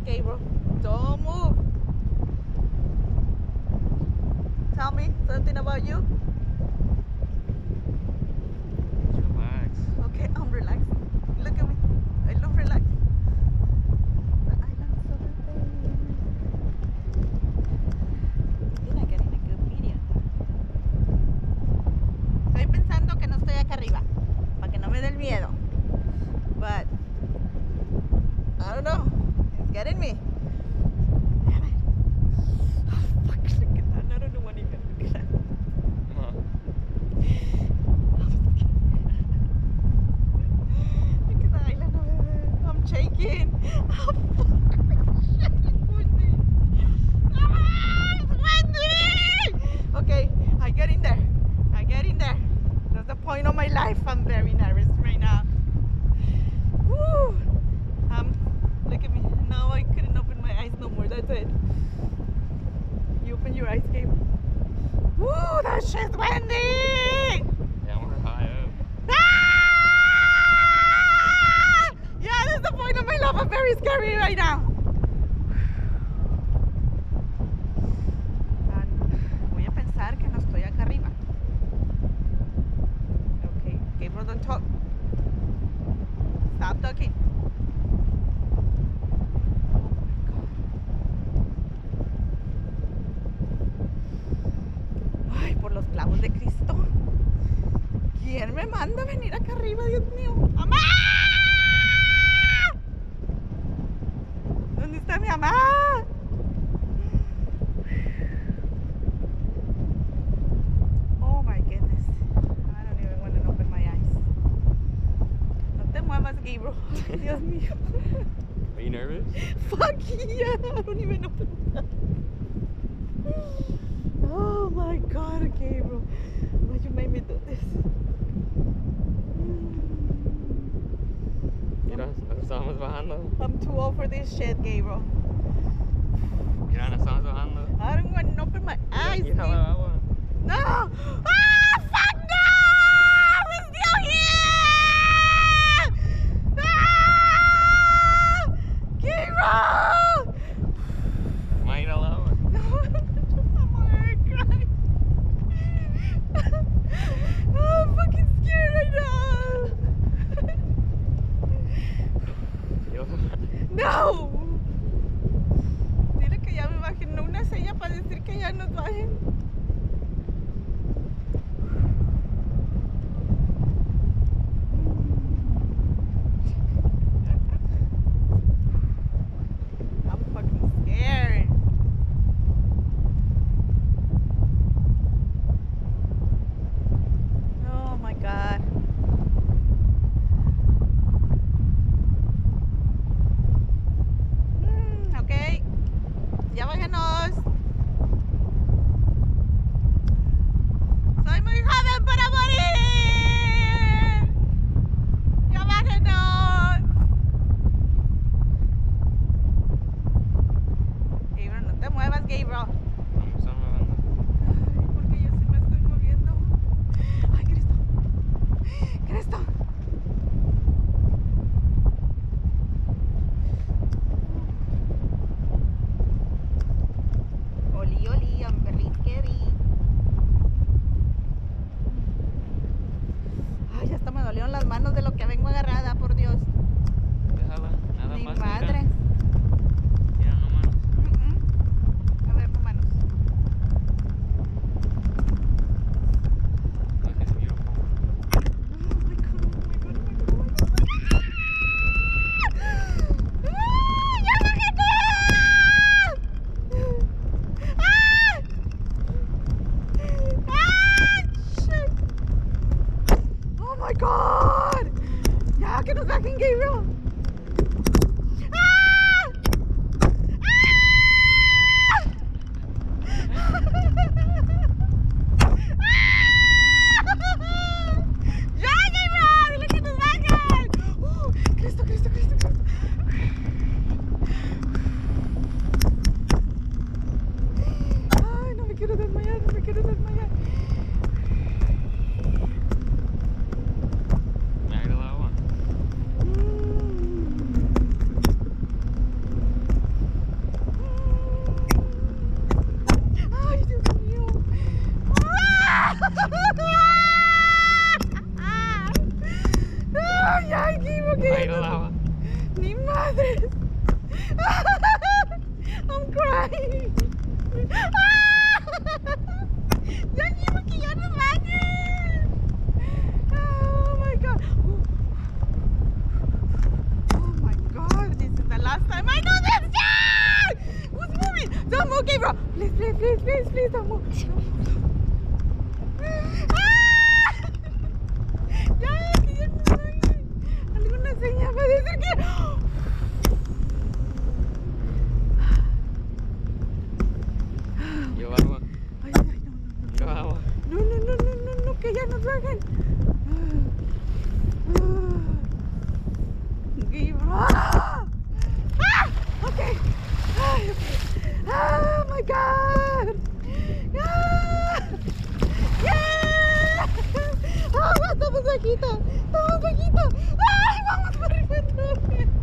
Gabriel, don't move. Tell me something about you. Relax. Okay, I'm relaxed. Look at me. I look relaxed. The island's so big. You're not getting a good video. Estoy pensando que no estoy acá arriba, para que no me dé el miedo. But I don't know. It's getting me. Damn it. Oh, fuck, look at that. I don't know what even look at that. Look at the island over there. I'm shaking. Oh, fuck. Shaking, Wendy. Ah, it's Wendy! Okay, I get in there. I get in there. That's the point of my life. I'm very nervous right now. Woo! Look at me. Now I couldn't open my eyes no more. That's it. You open your eyes, Gabe. Woo! That shit's windy! Yeah, we're high up. Ah! Yeah, that's the point of my life. I'm very scary right now. Voy a pensar que no estoy acá arriba. Okay, Gabriel, don't talk. Stop talking. Ay, por los clavos de Cristo. ¿Quién me manda a venir acá arriba, Dios mío? ¡Mamá! ¿Dónde está mi mamá? Oh my goodness. I don't even want to open my eyes. No te muevas, Gabriel. Dios mío. Are you nervous? Fuck yeah. I don't even open my eyes. Oh my God, Gabriel. Why you made me do this? Mira, nos estamos bajando. I'm too old for this shit, Gabriel. Mira, nos estamos bajando. I don't want to open my eyes. Mira la agua. No! Ah, fuck no! We're still here! Ah! Gabriel! Mira la agua. No, I'm already crying. Oh, I'm fucking scared right now. No. Dile que ya me bajen, no una seña para decir que ya nos bajen. I'm fucking scared. Oh my God. Ok. Ya bájenos. Soy muy joven para morir. Ya bájenos. Gabriel, no te muevas, Gabriel. Nos estamos bajando. Ay, porque yo sí me estoy moviendo. Ay, Cristo. Cristo. Oli, oli, I'm very scary. Ay, ya hasta me dolieron las manos de lo que vengo agarrada, por Dios. Déjala, nada Mi más. madre. Mira, no manos. A ver, no manos. Look, it's beautiful. Oh my God, oh my God, oh my God, oh my God. ¡Ah! ¡Ya bájate! ¡Ah! ¡Ah! Shit. Oh my God. Ya que nos bajen, Gabriel. ¡Ah! ¡Ya, Gabriel! ¡Dile que nos bajen! Cristo, Cristo, Cristo, Cristo. Ay, no me quiero desmayar, no me quiero desmayar. Mira el agua. Mm. Ay, ay, Gimo, que Ahí lo daba. Ni madre. I'm crying. Ya, Gimo, que ya nos bañes. Oh my god. Oh my god, this is the last time I do this. Yeah! Who's moving? Don't move, Gabriel. Please, please, please, please, please, don't move. Ya, que ya nos bañes. ¿Alguna señal para decir que... Lleva agua. Ay, ay, no, no, no. Lleva agua. No, no, no, no, no, no, que ya nos bajen. Okay. Ay, okay. Oh my God. Yeah. Oh, estamos bajitos. Estamos bajitos. Ay, vamos por arriba otra vez.